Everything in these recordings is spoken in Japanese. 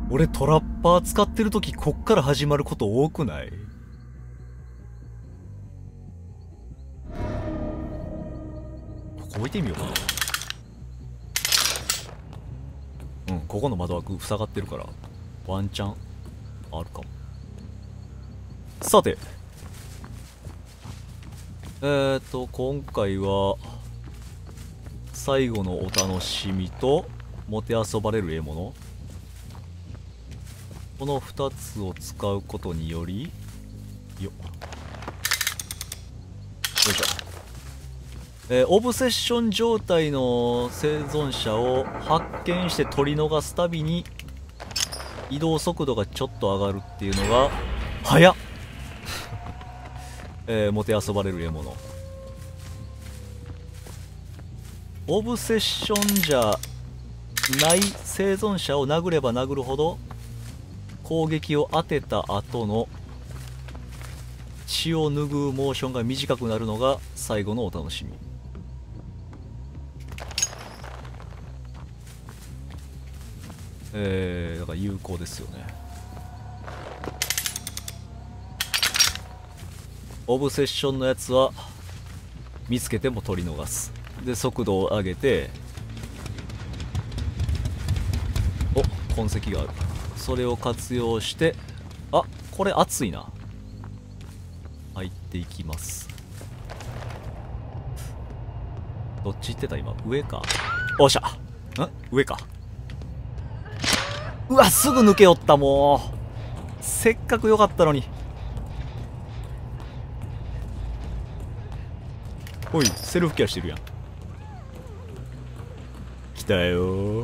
俺トラッパー使ってる時こっから始まること多くない？ここ置いてみようかな。うん、ここの窓枠塞がってるからワンチャンあるかも。さて今回は最後のお楽しみともてあそばれる獲物、この2つを使うことによりよいしょ、オブセッション状態の生存者を発見して取り逃すたびに移動速度がちょっと上がるっていうのが早っもてあそばれる獲物。オブセッションじゃない生存者を殴れば殴るほど攻撃を当てた後の血を拭うモーションが短くなるのが最後のお楽しみ。だから有効ですよね。オブセッションのやつは見つけても取り逃す。で速度を上げて、お、痕跡がある。それを活用して、あ、これ熱いな。入っていきます。どっち行ってた今？上か。おっしゃ。上か。うわ、すぐ抜けよった。もうせっかく良かったのに。おい、セルフケアしてるやん。来たよー。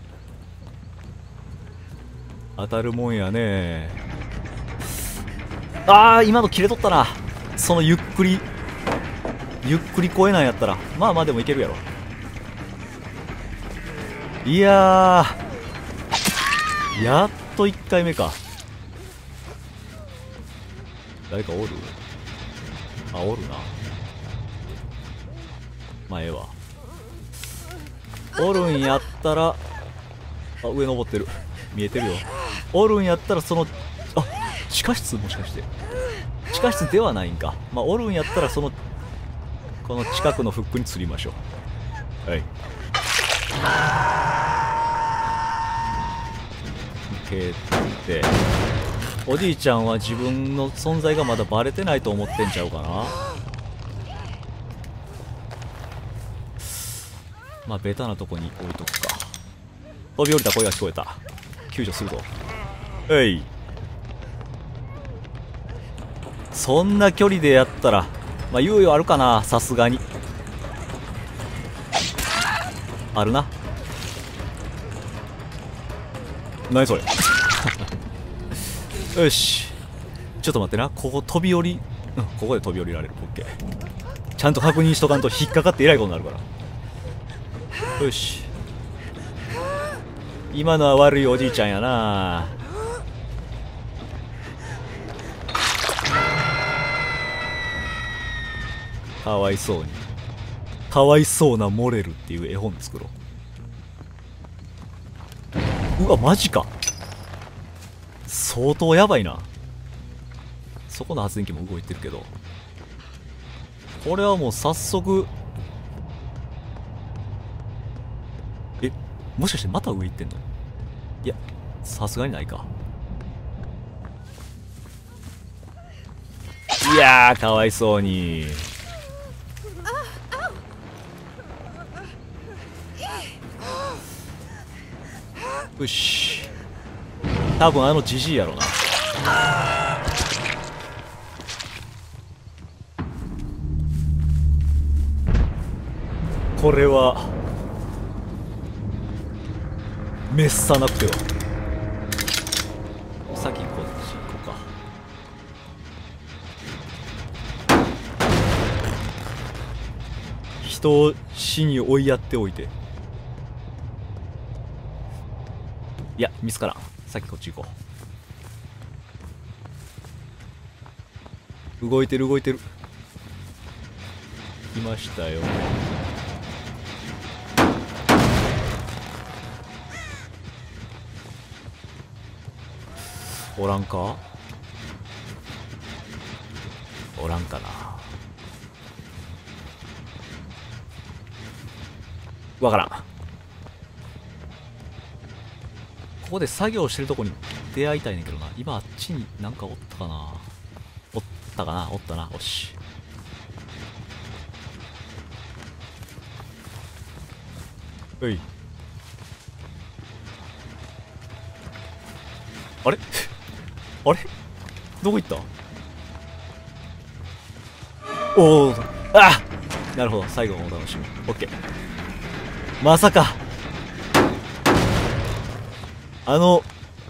当たるもんやね。あー、今の切れとったな。そのゆっくり超えなんやったらまあまあでもいけるやろ。いやー、やっと1回目か。誰かおる？あ、おるな。まあええわ。おるんやったら、あ、上登ってる。見えてるよ。おるんやったらその、あ、地下室、もしかして地下室ではないんか。まあおるんやったらその、この近くのフックに釣りましょう。はい、蹴って、おじいちゃんは自分の存在がまだバレてないと思ってんちゃうかな。まあベタなとこに置いとくか。飛び降りた声が聞こえた。救助するぞ。えい。そんな距離でやったらまあ猶予あるかな。さすがにあるな。何それよし、ちょっと待ってな。ここ飛び降り、うん、ここで飛び降りられる。オッケー。ちゃんと確認しとかんと引っかかってえらいことになるから。よし、今のは悪いおじいちゃんやな。かわいそうに、かわいそうなモレルっていう絵本作ろう。うわマジか、相当やばいな。そこの発電機も動いてるけど、これはもう早速、え、もしかしてまた上行ってんの？いや、さすがにないか。いやー、かわいそうに。よし、多分あのジジイやろな。これは滅さなくては。先こっち行こうか。人を死に追いやっておいて、いや見つからん。先こっち行こう。動いてる動いてる。来ましたよ。 おらんか、おらんかな。わからん。ここで作業してるとこに出会いたいねんけどな。今あっちになんかおったかな。おったかな、おったな。おし。うい。あれあれどこ行った。おお、あ、なるほど、最後のお楽しみ。オッケー。まさかあの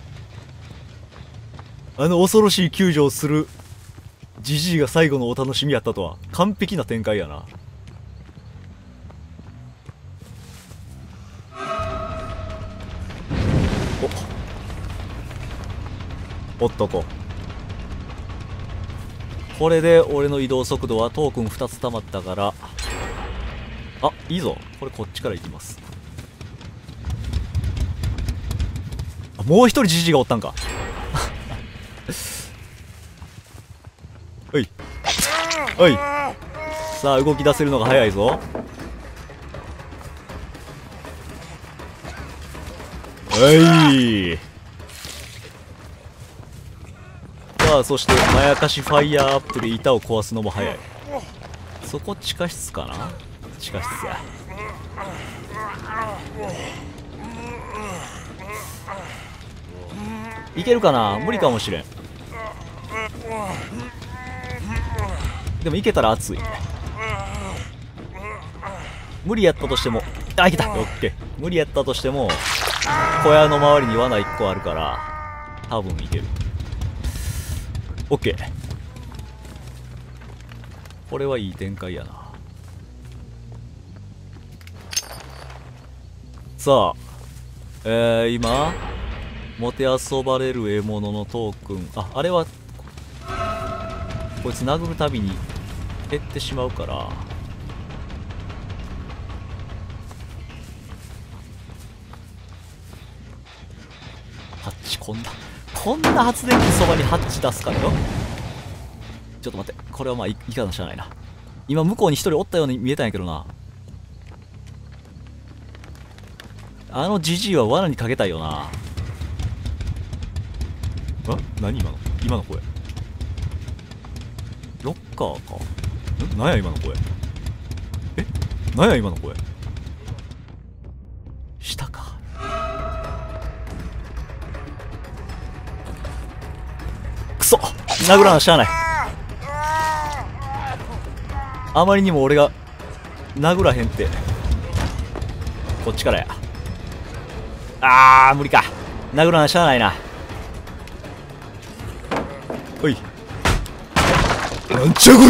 恐ろしい救助をするジジイが最後のお楽しみやったとは。完璧な展開やな。おっとこ。これで俺の移動速度はトークン2つ溜まったから、あ、いいぞ。これこっちから行きます。あ、もう一人ジジイがおったんか。おいおい、さあ動き出せるのが早いぞ。おい、さあそしてまやかしファイヤーアップで板を壊すのも早い。そこ地下室かな。地下室や。いけるかな。無理かもしれん。でもいけたら熱い。無理やったとしても、あ、いけた。オッケー。無理やったとしても小屋の周りに罠1個あるから多分いける。オッケー。これはいい展開やな。さあ、今もてあそばれる獲物のトークン、あれはこいつ殴るたびに減ってしまうから、ハッチ、こんな発電機そばにハッチ出すからよ。ちょっと待って、これはまあいかなしゃあないな。今向こうに一人おったように見えたんやけどな。あのジジイは罠にかけたいよな。何今の声。ロッカーか。何や今の声。何や今の声。下か。くそ、殴らなしゃあない。あまりにも俺が殴らへんって。こっちからや。無理か。殴らなしゃあないな。おい、なんちゃこ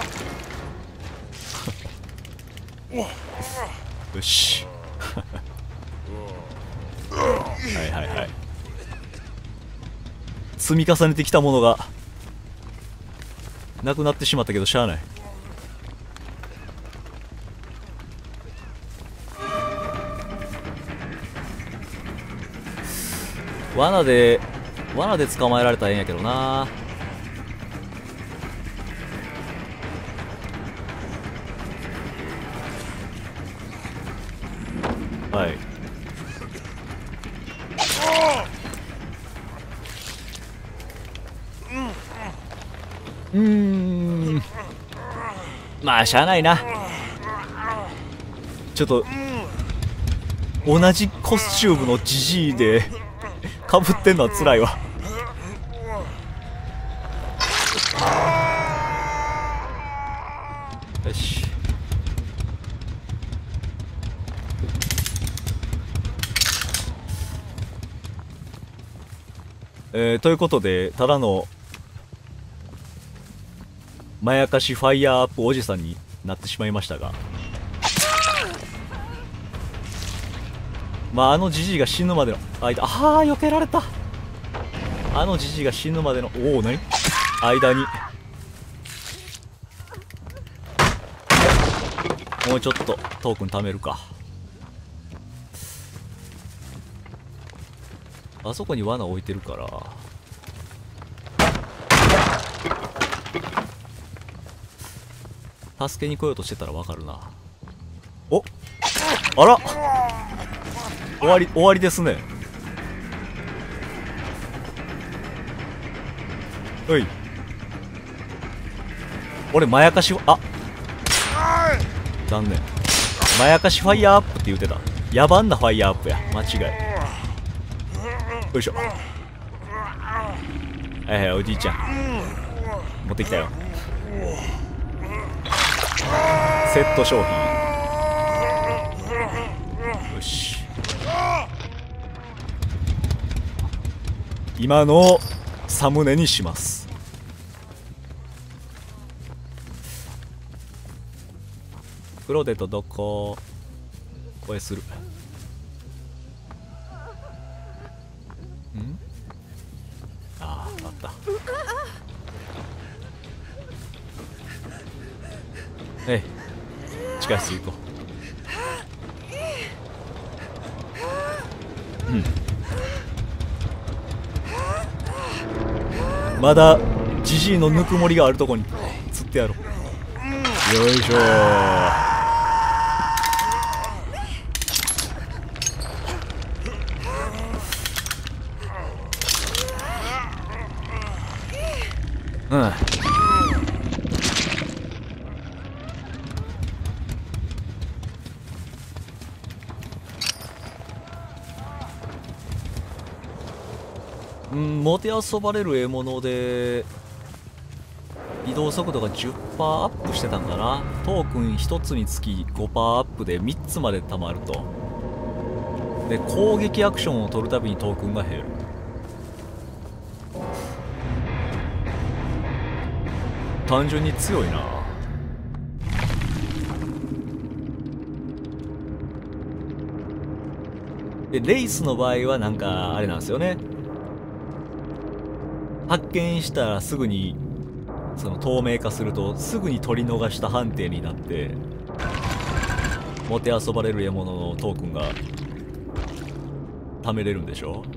りゃ。よし。はいはいはい。積み重ねてきたものがなくなってしまったけどしゃあない。罠で捕まえられたらええんやけどな。はい。まあしゃあないな。ちょっと同じコスチュームのジジイでかぶってんのは辛いわ。よし。ということでただのまやかしファイヤーアップおじさんになってしまいましたが、まあのジジイが死ぬまでの間、避けられた。あのジジイが死ぬまでの何間にもうちょっとトークン貯めるか。あそこに罠置いてるから助けに来ようとしてたらわかるな。お、あら、終わりですね。おい、俺まやかし、あ、残念。まやかしファイヤーアップって言うてた。野蛮なファイヤーアップや、間違い。よいしょ。はいはい、おじいちゃん持ってきたよ。セット商品。よし、今のをサムネにします。クローデとどここれする。ん、ああ、あった。えい、地下室行こう。うん、まだジジイのぬくもりがあるとこに釣ってやろう。よいしょー。うん、うん、もてあそばれる獲物で移動速度が 10% アップしてたんかな。トークン1つにつき 5% アップで3つまで貯まると。で、攻撃アクションを取るたびにトークンが減る。単純に強いな。で、レイスの場合はなんかあれなんですよね。発見したらすぐにその透明化するとすぐに取り逃した判定になってもてあそばれる獲物のトークンが貯めれるんでしょ。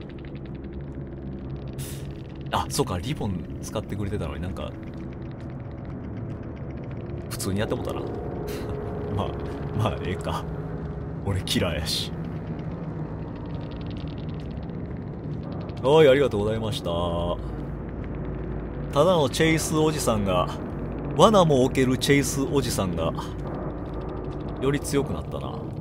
あ、そうか、リボン使ってくれてたのになんか普通にやってもたな。まあええか、俺キラーやし。はい、ありがとうございました。ただのチェイスおじさんが、罠も置けるチェイスおじさんがより強くなったな。